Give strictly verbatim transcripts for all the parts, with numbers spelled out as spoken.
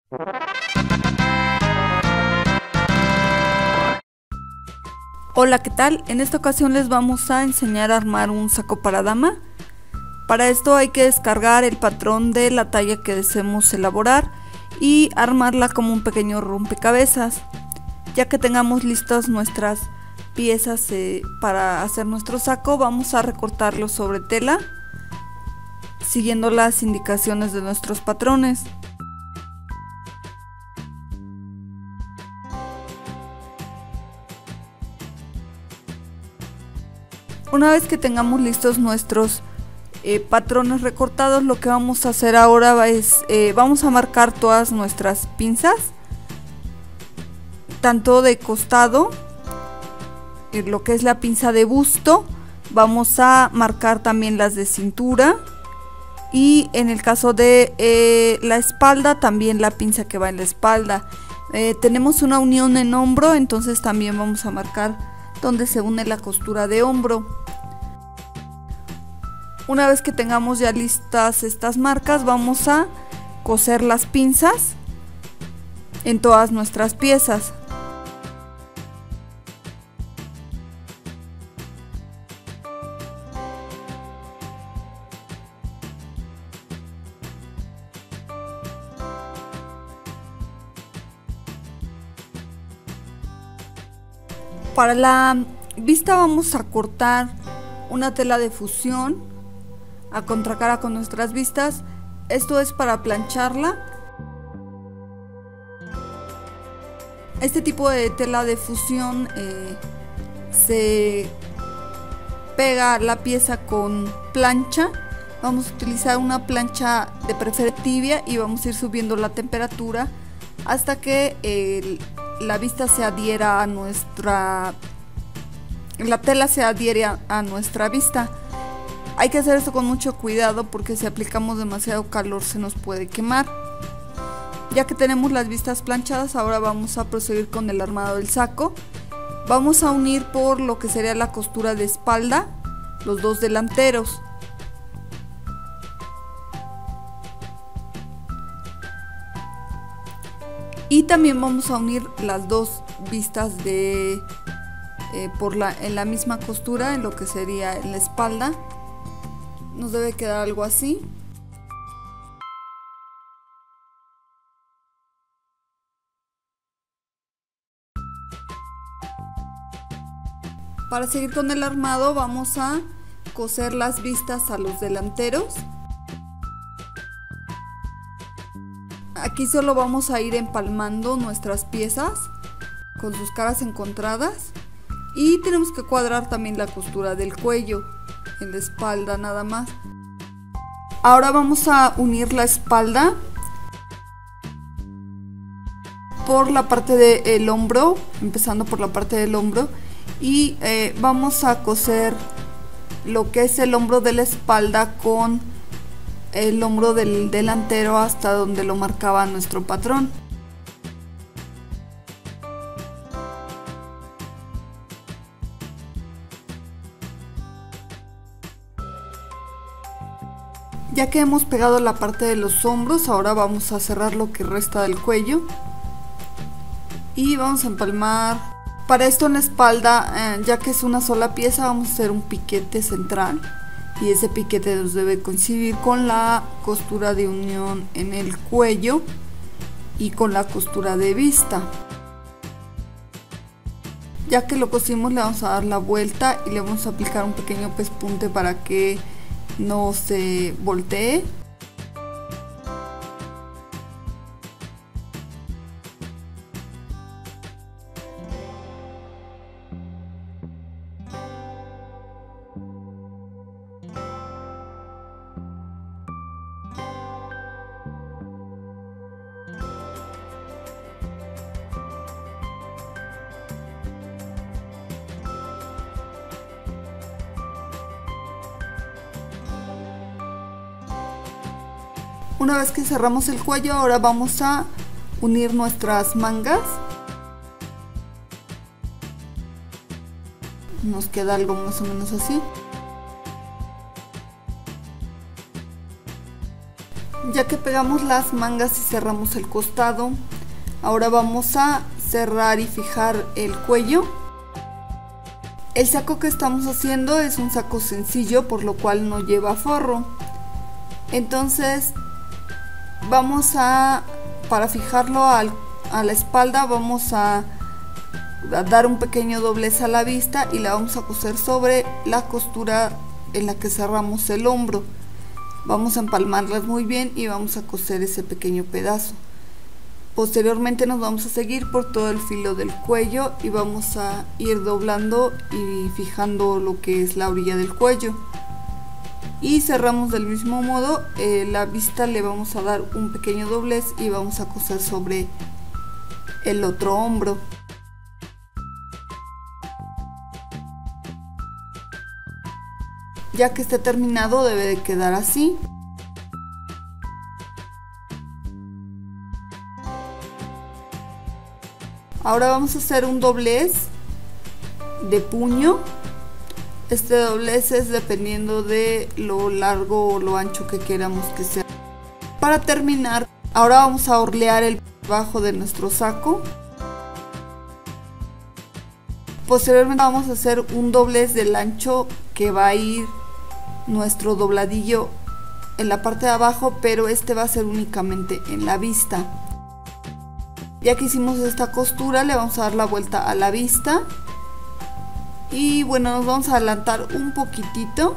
Hola, ¿qué tal? En esta ocasión les vamos a enseñar a armar un saco para dama. Para esto hay que descargar el patrón de la talla que deseemos elaborar y armarla como un pequeño rompecabezas. Ya que tengamos listas nuestras piezas eh, para hacer nuestro saco, vamos a recortarlo sobre tela siguiendo las indicaciones de nuestros patrones. Una vez que tengamos listos nuestros eh, patrones recortados, lo que vamos a hacer ahora es eh, vamos a marcar todas nuestras pinzas, tanto de costado, eh, lo que es la pinza de busto, vamos a marcar también las de cintura, y en el caso de eh, la espalda, también la pinza que va en la espalda. Eh, tenemos una unión en hombro, entonces también vamos a marcar donde se une la costura de hombro. Una vez que tengamos ya listas estas marcas, vamos a coser las pinzas en todas nuestras piezas. Para la vista vamos a cortar una tela de fusión a contracara con nuestras vistas. Esto es para plancharla. Este tipo de tela de fusión eh, se pega a la pieza con plancha. Vamos a utilizar una plancha de preferencia tibia y vamos a ir subiendo la temperatura hasta que el la vista se adhiera a nuestra la tela se adhiere a, a nuestra vista. Hay que hacer esto con mucho cuidado porque si aplicamos demasiado calor se nos puede quemar. Ya que tenemos las vistas planchadas, ahora vamos a proseguir con el armado del saco. Vamos a unir por lo que sería la costura de espalda los dos delanteros. Y también vamos a unir las dos vistas de eh, por la, en la misma costura, en lo que sería en la espalda. Nos debe quedar algo así. Para seguir con el armado vamos a coser las vistas a los delanteros. Aquí solo vamos a ir empalmando nuestras piezas con sus caras encontradas y tenemos que cuadrar también la costura del cuello en la espalda nada más. Ahora vamos a unir la espalda por la parte del hombro, empezando por la parte del hombro, y eh, vamos a coser lo que es el hombro de la espalda con el hombro del delantero hasta donde lo marcaba nuestro patrón. Ya que hemos pegado la parte de los hombros, ahora vamos a cerrar lo que resta del cuello y vamos a empalmar. Para esto en la espalda, eh, ya que es una sola pieza, vamos a hacer un piquete central. Y ese piquete nos debe coincidir con la costura de unión en el cuello y con la costura de vista. Ya que lo cosimos, le vamos a dar la vuelta y le vamos a aplicar un pequeño pespunte para que no se voltee. Una vez que cerramos el cuello, ahora vamos a unir nuestras mangas. Nos queda algo más o menos así. Ya que pegamos las mangas y cerramos el costado, ahora vamos a cerrar y fijar el cuello. El saco que estamos haciendo es un saco sencillo, por lo cual no lleva forro. Entonces vamos a, para fijarlo al, a la espalda, vamos a, a dar un pequeño doblez a la vista y la vamos a coser sobre la costura en la que cerramos el hombro. Vamos a empalmarlas muy bien y vamos a coser ese pequeño pedazo. Posteriormente nos vamos a seguir por todo el filo del cuello y vamos a ir doblando y fijando lo que es la orilla del cuello. Y cerramos del mismo modo, eh, la vista le vamos a dar un pequeño doblez y vamos a coser sobre el otro hombro. Ya que esté terminado debe de quedar así. Ahora vamos a hacer un doblez de puño. Este doblez es dependiendo de lo largo o lo ancho que queramos que sea. Para terminar, ahora vamos a orlear el bajo de nuestro saco. Posteriormente vamos a hacer un doblez del ancho que va a ir nuestro dobladillo en la parte de abajo, pero este va a ser únicamente en la vista. Ya que hicimos esta costura, le vamos a dar la vuelta a la vista y bueno, nos vamos a adelantar un poquitito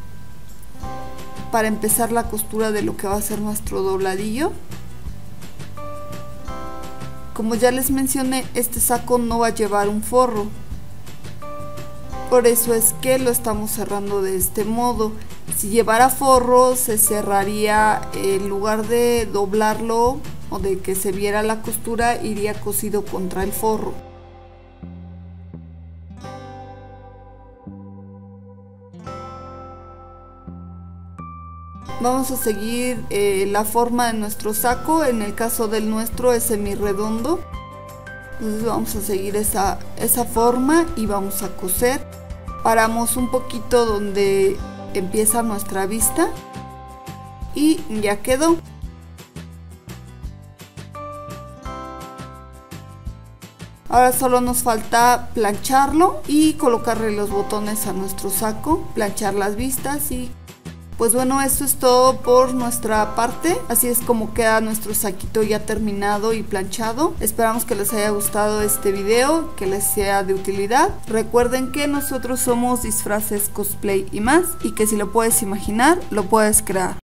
para empezar la costura de lo que va a ser nuestro dobladillo. Como ya les mencioné, este saco no va a llevar un forro, por eso es que lo estamos cerrando de este modo. Si llevara forro, se cerraría, en lugar de doblarlo o de que se viera la costura, iría cosido contra el forro. Vamos a seguir eh, la forma de nuestro saco. En el caso del nuestro es semirredondo, entonces vamos a seguir esa, esa forma y vamos a coser. Paramos un poquito donde empieza nuestra vista y ya quedó. Ahora solo nos falta plancharlo y colocarle los botones a nuestro saco, planchar las vistas y pues bueno, esto es todo por nuestra parte. Así es como queda nuestro saquito ya terminado y planchado. Esperamos que les haya gustado este video, que les sea de utilidad. Recuerden que nosotros somos Disfraces, Cosplay y más, y que si lo puedes imaginar, lo puedes crear.